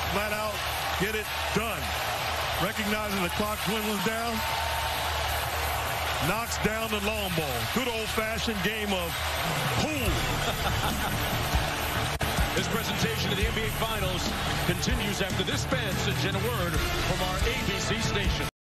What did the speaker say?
flat out get it done. Recognizing the clock dwindles down, knocks down the long ball. Good old-fashioned game of pool. This presentation of the NBA Finals continues after this message and a word from our ABC station.